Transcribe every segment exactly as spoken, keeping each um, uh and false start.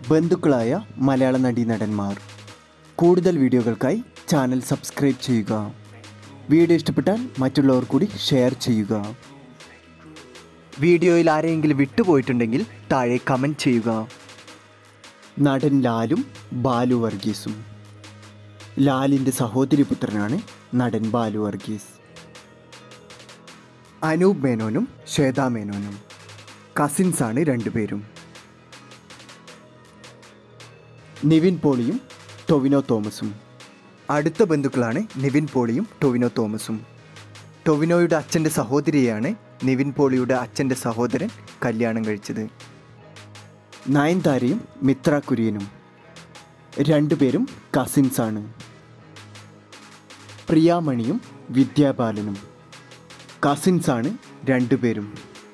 ബന്ധുക്കളായ മലയാള നടീനടന്മാർ. കൂടുതൽ വീഡിയോകൾക്കായി channel subscribe ചെയ്യുക. വീഡിയോ ഇഷ്ടപ്പെട്ടാൽ മറ്റുള്ളവർ കൂടി ഷെയർ ചെയ്യുക. വീഡിയോയിൽ ആരെങ്കിലും വിട്ടുപോയിട്ടുണ്ടെങ്കിൽ താഴെ കമൻറ്റ് ചെയ്യുക. നടൻ ലാലും ബാലു വർഗീസും. ലാലിൻ്റെ സഹോദരി പുത്രനാണ് നടൻ ബാലു വർഗീസ്. അനൂപ് മേനോനും ശ്വേതാ മേനോനും കസിൻസാണ് രണ്ടുപേരും. നിവിൻ പോളിയും ടൊവിനോ തോമസും. അടുത്ത ബന്ധുക്കളാണ് നിവിൻ പോളിയും ടൊവിനോ തോമസും. ടൊവിനോയുടെ അച്ഛൻ്റെ സഹോദരിയെയാണ് നിവിൻ പോളിയുടെ അച്ഛൻ്റെ സഹോദരൻ കല്യാണം കഴിച്ചത്. നയൻതാരയും മിത്ര കുര്യനും രണ്ടുപേരും കസിൻസാണ്. പ്രിയാമണിയും വിദ്യ ബാലനും കസിൻസാണ് രണ്ടുപേരും.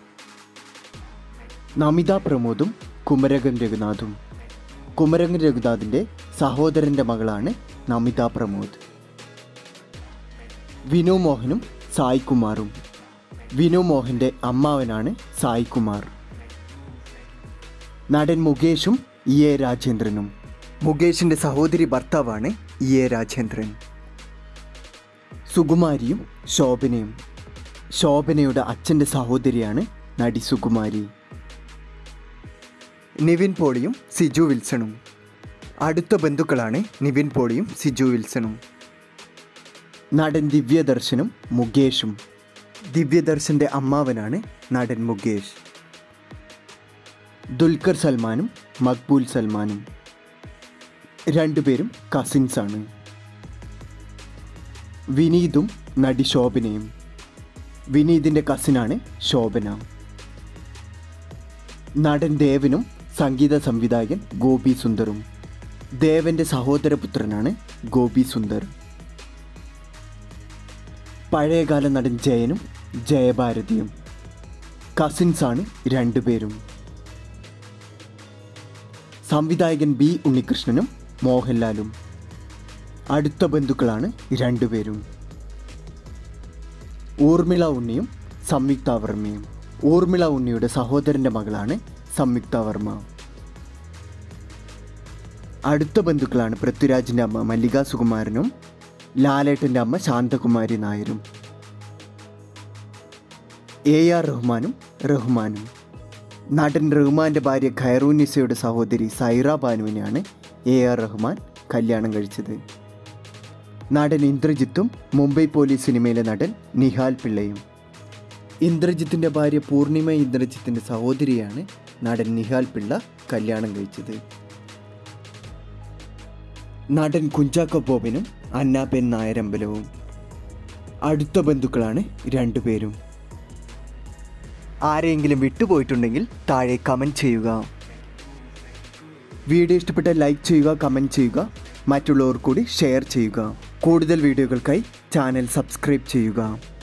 നമിത പ്രമോദും കുമരകൻ രഘുനാഥും. കുമരകൻ രഘുനാഥിൻ്റെ സഹോദരൻ്റെ മകളാണ് നമിത പ്രമോദ്. വിനു മോഹനും സായ് കുമാറും. വിനു മോഹൻ്റെ അമ്മാവനാണ് സായ് കുമാർ. നടൻ മുകേഷും ഇ എ രാജേന്ദ്രനും. മുകേഷിൻ്റെ സഹോദരി ഭർത്താവാണ് ഇ എ രാജേന്ദ്രൻ. സുകുമാരിയും ശോഭനയും. ശോഭനയുടെ അച്ഛൻ്റെ സഹോദരിയാണ് നടി സുകുമാരി. നിവിൻ പോളിയും സിജു വിൽസണും. അടുത്ത ബന്ധുക്കളാണ് നിവിൻ പോളിയും സിജു വിൽസണും. നടൻ ദിവ്യദർശനും മുകേഷും. ദിവ്യദർശൻ്റെ അമ്മാവനാണ് നടൻ മുകേഷ്. ദുൽഖർ സൽമാനും മഖ്ബൂൽ സൽമാനും രണ്ടുപേരും കസിൻസാണ്. വിനീതും നടി ശോഭനയും. വിനീതിൻ്റെ കസിനാണ് ശോഭന. നടൻ ദേവനും സംഗീത സംവിധായകൻ ഗോപി സുന്ദറും. ദേവൻ്റെ സഹോദരപുത്രനാണ് ഗോപി സുന്ദർ. പഴയകാല നടൻ ജയനും ജയഭാരതിയും കസിൻസാണ് രണ്ടുപേരും. സംവിധായകൻ ബി ഉണ്ണികൃഷ്ണനും മോഹൻലാലും അടുത്ത ബന്ധുക്കളാണ് രണ്ടുപേരും. ഊർമിള ഉണ്ണിയും സംയുക്ത വർമ്മയും. ഊർമിള ഉണ്ണിയുടെ സഹോദരൻ്റെ മകളാണ് സംയുക്ത വർമ്മ. അടുത്ത ബന്ധുക്കളാണ് പൃഥ്വിരാജിൻ്റെ അമ്മ മല്ലിക സുകുമാരനും ലാലേട്ടൻ്റെ അമ്മ ശാന്തകുമാരി നായരും. എ ആർ റഹ്മാനും റഹ്മാനും. നടൻ റഹ്മാൻ്റെ ഭാര്യ ഖൈറൂനിസയുടെ സഹോദരി സൈറ ബാനുവിനെയാണ് എ ആർ റഹ്മാൻ കല്യാണം കഴിച്ചത്. നടൻ ഇന്ദ്രജിത്തും മുംബൈ പോലീസ് സിനിമയിലെ നടൻ നിഹാൽ പിള്ളയും. ഇന്ദ്രജിത്തിൻ്റെ ഭാര്യ പൂർണിമ ഇന്ദ്രജിത്തിൻ്റെ സഹോദരിയാണ് നടൻ നിഹാൽ പിള്ള കല്യാണം കഴിച്ചത്. നടൻ കുഞ്ചാക്കോ ബോബനും അന്നാബെൻ നായരമ്പലവും അടുത്ത ബന്ധുക്കളാണ് രണ്ടുപേരും. ആരെങ്കിലും വിട്ടുപോയിട്ടുണ്ടെങ്കിൽ താഴെ കമൻറ്റ് ചെയ്യുക. വീഡിയോ ഇഷ്ടപ്പെട്ടാൽ ലൈക്ക് ചെയ്യുക, കമൻറ്റ് ചെയ്യുക, മറ്റുള്ളവർ കൂടി ഷെയർ ചെയ്യുക. കൂടുതൽ വീഡിയോകൾക്കായി ചാനൽ സബ്സ്ക്രൈബ് ചെയ്യുക.